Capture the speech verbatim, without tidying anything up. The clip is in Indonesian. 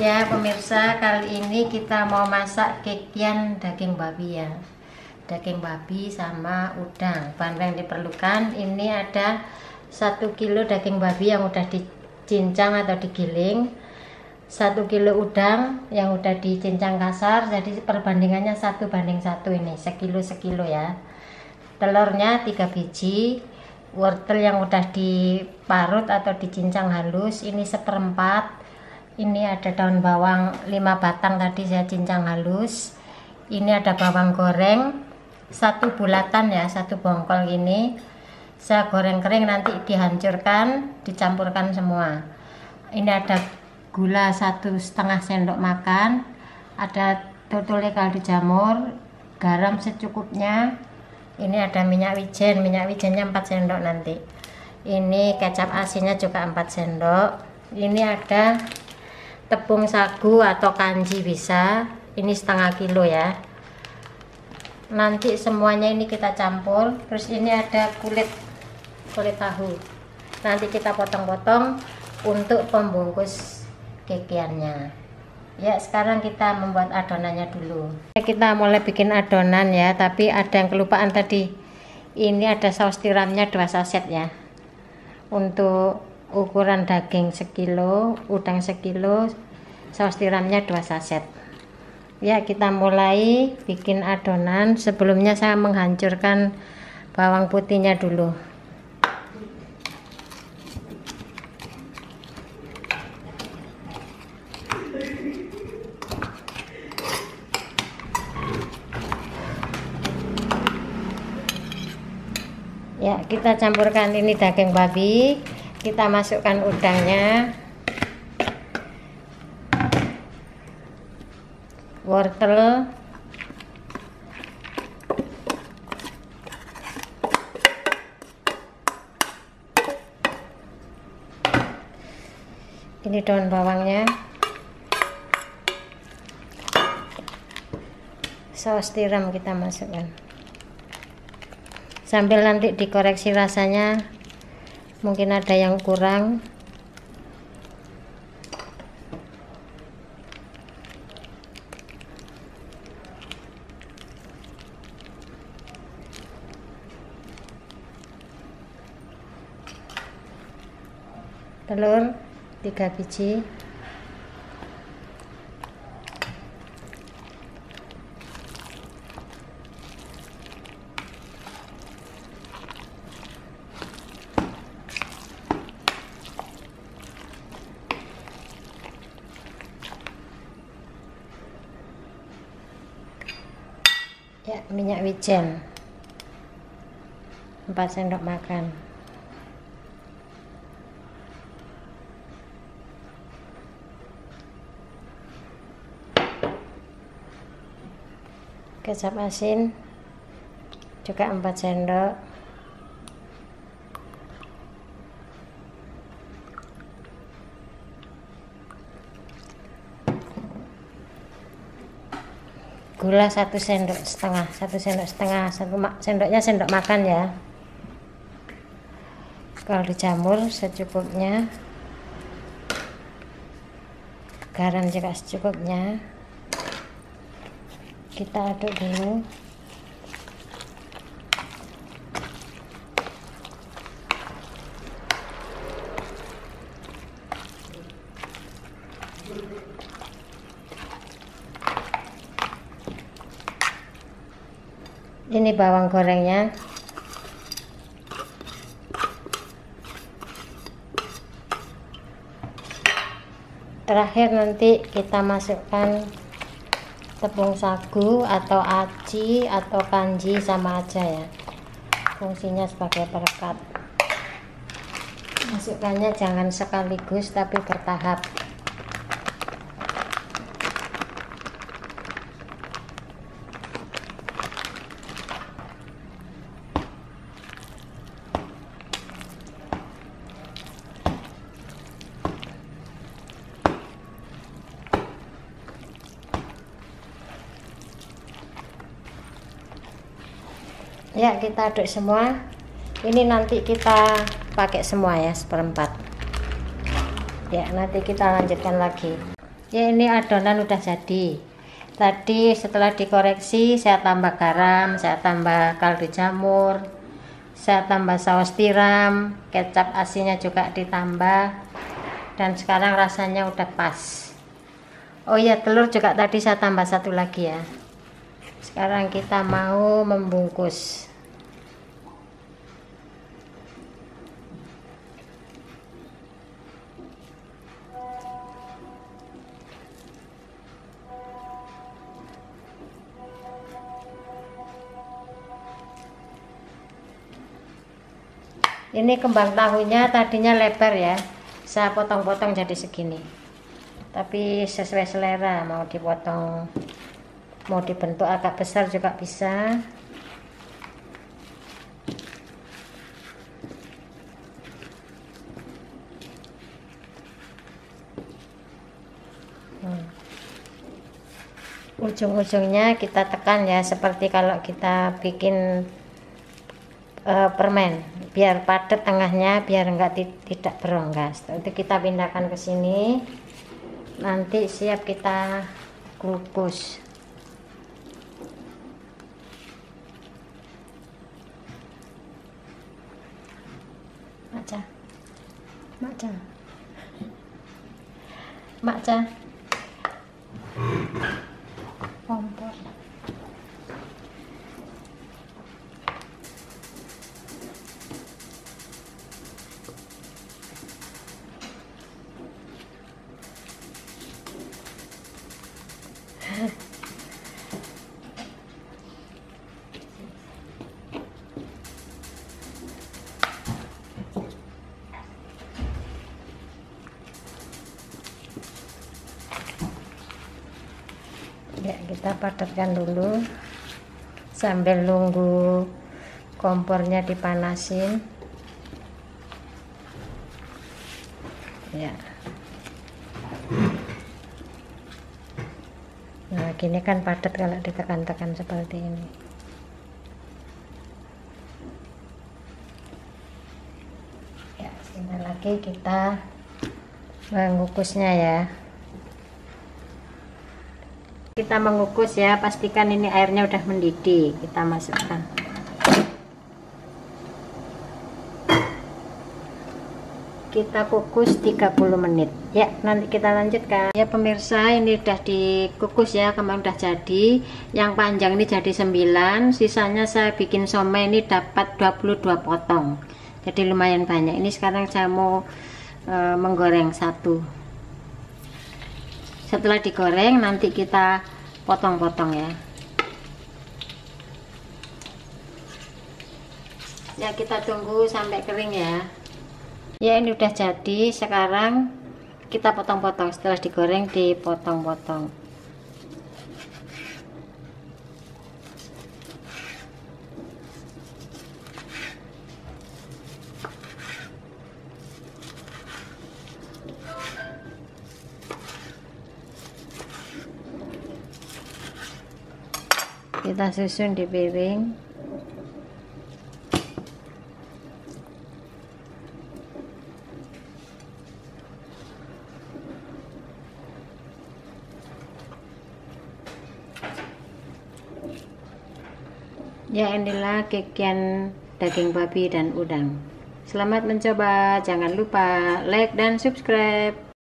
Ya pemirsa, kali ini kita mau masak kekian daging babi ya. Daging babi sama udang. Bahan yang diperlukan ini ada satu kilo daging babi yang udah dicincang atau digiling, satu kilo udang yang udah dicincang kasar, jadi perbandingannya satu banding satu ini, sekilo sekilo ya. Telurnya tiga biji, wortel yang udah diparut atau dicincang halus ini seperempat. Ini ada daun bawang lima batang tadi saya cincang halus. Ini ada bawang goreng satu bulatan ya, satu bongkol ini. Saya goreng kering, nanti dihancurkan, dicampurkan semua. Ini ada gula satu setengah sendok makan, ada totole kaldu jamur, garam secukupnya. Ini ada minyak wijen, minyak wijennya empat sendok nanti. Ini kecap asinnya juga empat sendok. Ini ada tepung sagu atau kanji bisa, ini setengah kilo ya. Nanti semuanya ini kita campur. Terus ini ada kulit kulit tahu, nanti kita potong-potong untuk pembungkus kekiannya ya. Sekarang kita membuat adonannya dulu. Kita mulai bikin adonan ya, tapi ada yang kelupaan tadi. Ini ada saus tiramnya dua saset ya, untuk ukuran daging sekilo, udang sekilo, saus tiramnya dua saset ya. Kita mulai bikin adonan. Sebelumnya saya menghancurkan bawang putihnya dulu. Ya, kita campurkan ini daging babi, kita masukkan udangnya, wortel, ini daun bawangnya, saus tiram kita masukkan. Sambil nanti dikoreksi rasanya, mungkin ada yang kurang. Telur tiga biji, ya, minyak wijen empat sendok makan, kecap asin juga empat sendok, gula satu sendok setengah, satu sendok setengah, satu sendoknya sendok makan ya. Kaldu jamur secukupnya, garam juga secukupnya. Kita aduk dulu. Ini bawang gorengnya, terakhir nanti kita masukkan tepung sagu atau aci atau kanji, sama aja ya, fungsinya sebagai perekat. Masukkannya jangan sekaligus tapi bertahap. Ya, kita aduk semua. Ini nanti kita pakai semua ya, seperempat. Ya, nanti kita lanjutkan lagi. Ya, ini adonan udah jadi. Tadi setelah dikoreksi saya tambah garam, saya tambah kaldu jamur, saya tambah saus tiram, kecap asinnya juga ditambah, dan sekarang rasanya udah pas. Oh ya, telur juga tadi saya tambah satu lagi ya. Sekarang kita mau membungkus. Ini kembang tahunya tadinya lebar ya, saya potong-potong jadi segini. Tapi sesuai selera, mau dipotong, mau dibentuk agak besar juga bisa. Hmm. Ujung-ujungnya kita tekan ya, seperti kalau kita bikin Uh, permen, biar padat tengahnya, biar enggak tidak berongga. Setelah itu kita pindahkan ke sini, nanti siap kita kukus. Maca, maca, maca, kompor. Ya, kita padatkan dulu sambil nunggu kompornya dipanasin ya. Nah, gini kan padat kalau ditekan-tekan seperti ini. Ya, sini lagi kita mengukusnya ya. Kita mengukus ya, pastikan ini airnya udah mendidih, kita masukkan. Kita kukus tiga puluh menit ya, nanti kita lanjutkan ya pemirsa. Ini udah dikukus ya, kemarin udah jadi. Yang panjang ini jadi sembilan, sisanya saya bikin somai ini dapat dua puluh dua potong, jadi lumayan banyak. Ini sekarang saya mau e, menggoreng satu. Setelah digoreng nanti kita potong-potong ya. Ya, kita tunggu sampai kering ya. Ya, ini udah jadi. Sekarang kita potong-potong. Setelah digoreng dipotong-potong. Kita susun di piring. Ya, inilah kekian daging babi dan udang. Selamat mencoba, jangan lupa like dan subscribe.